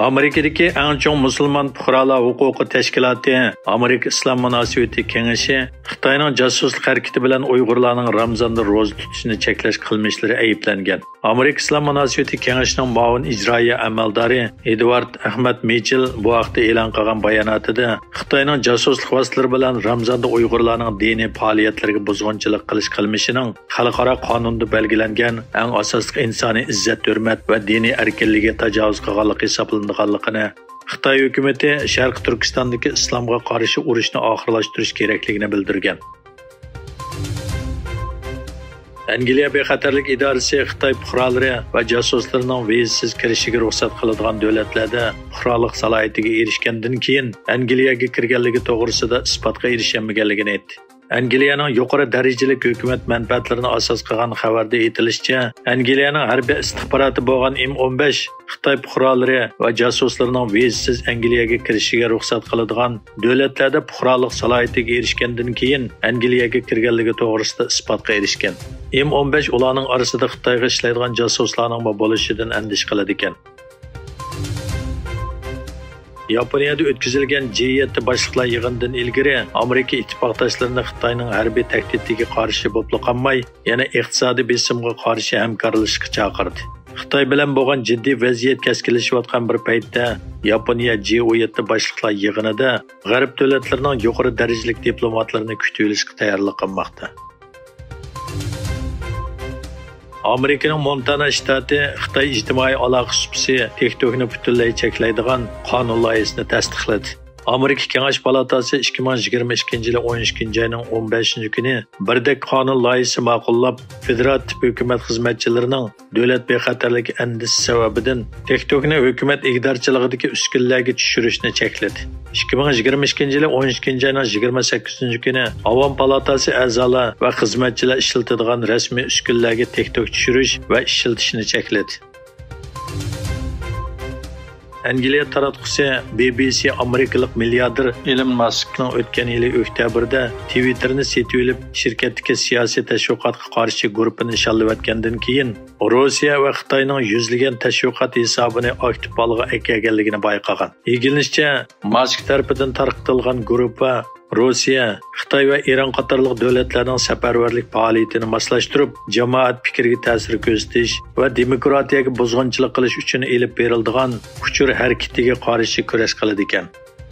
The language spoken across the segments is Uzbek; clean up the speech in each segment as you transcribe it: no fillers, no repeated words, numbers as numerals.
Amerikadagi eng chong musulmon fuqarolar huquqi tashkiloti Amerika Islom munosabati kengashi Xitoyning josuslik harakati bilan Uyg'urlarning Ramazonda ro'za tutishini cheklash qilmishlari ayblangan. Amerika Islom munosabati kengashining muavin ijroiya amaldori Edward Ahmad Mitchell bu haqda e'lon qilgan bayonotida Xitoyning josuslik vositalari bilan Ramazonda Uyg'urlarning diniy faoliyatlariga buzg'unchilik qilish qilmishining xalqaro qonunda belgilangan eng asosli insoniy izzat, hurmat va diniy erkinlikka tajovuz qilganligi hisoblanganligini, Xitoy hukumati Sharq Turkistondagi islomga qarshi urushni oxirlashtirish kerakligini bildirgan. Angliya bexatarlik idorasi Xitoy fuqarolari va josuslarining vizasiz kirishiga ruxsat qiladigan davlatlarda fuqarolik salohiyatiga erishgandan keyin Angliyaga kirganligi to'g'risida isbotga erishilmaganligini aytdi. Angliyaning yuqori darajali hukumat manfaatlarini asos qilgan xabarda aytilishicha, Angliyaning harbiy istixboroti bo'lgan M15 Xitoy fuqarolari va josuslarining vizasiz Angliyaga kirishiga ruxsat qiladigan davlatlarda fuqarolik salohiyatiga erishgandan keyin Angliyaga kirganligi to'g'risida isbotga erishgan. M15 ularning orasida Xitoyga ishlaydigan josuslarning bo'lishidan andish qiladi ekan. Yaponiyada o'tkazilgan G7 boshliqlar yig'inidan ilgari Amerika ittifoqdoshlarini Xitoyning harbiy tahdidiga qarshi bo'lib qolmay, yana iqtisodiy besimga qarshi hamkorlashishga chaqirdi. Xitoy bilan bo'lgan jiddiy vaziyat keskinlashayotgan bir paytda Yaponiya G7 boshliqlar yig'inida G'arb davlatlarining yuqori darajali diplomatlarini kutib olishga tayyorlik qilmoqda. Amerikaning Montana shtati Xitoy ijtimoiy aloqa supsi TikTokni butunlay cheklaydigan qonun loyihasini tasdiqladi. Amerika Kengash palatasi 2022 yil 12 oyning 15 kuni birdek qonun loyihasi ma'qullab, federativ hukumat xizmatchilarining davlat bexatarligi andisi sababidan TikTokni hukumat igdorchiligidagi uskunlarga tushirishni chekladi. 2022 yil 12 oyning 28 kuni Avom palatasi a'zolar va xizmatchilar ishlatadigan rasmiy uskunlarga TikTok tushirish va ishlatishni chekladi. Angliya taratqusi BBC Amerikalik milliarder Elon Muskning o'tgan yili oktyabrda Twitter'ni setib olib, shirkatdagi siyosiy tashviqotga qarshi guruhini nishonlayotgandan keyin Rossiya va Xitoyning yuzlagan tashviqot hisobini aktiv holga ekanligini bayqagan. Ilginchcha, Musk tomonidan tarqatilgan guruhga Rossiya, Xitoy va Eron qatorliq davlatlarning safarbarlik faoliyatini moslashtirib, jamoat fikriga ta'sir ko'rsatish va demokratiyaga buzg'unchilik qilish uchun elib beriladigan kuchur harakatiga qarshi kurash qiladi ekan.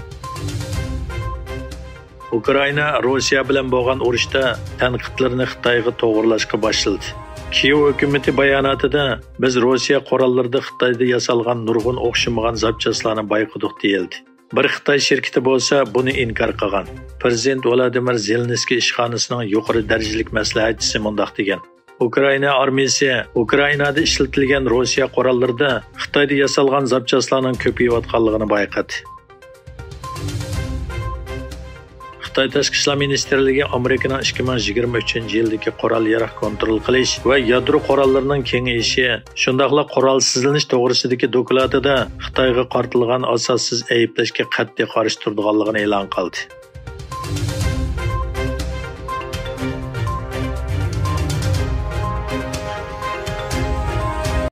Ukraina Rossiya bilan bo'lgan urushda tanqidlarni Xitoyga to'g'rilashga boshladi. Kiev hukumati bayonotida biz Rossiya qurollarida Xitoyda yasalgan nurg'un o'xshamagan zapchastlarni bayqadik deyildi. Bir Xitoy shirkati bo'lsa buni inkor qilgan. Prezident Vladimir Zelenskiy ishxonasining yuqori darajali maslahatchisi mundaq degan: Ukraina armiyasi Ukrainada ishlatilgan Rossiya qurollarida Xitoyda yasalgan zapchastlarning ko'payayotganligini bayqadi. Xitoy Tashqi ishlar ministrligi Amerikaning 2023-yildagi qurol-yarog' kontrol qilish va yadro qurollarining kengayishi, shundaqla qurolsizlanish to'g'risidagi dokladida Xitoyga qartilgan asossiz ayblashga qat'iy qarshi turganligini e'lon qildi.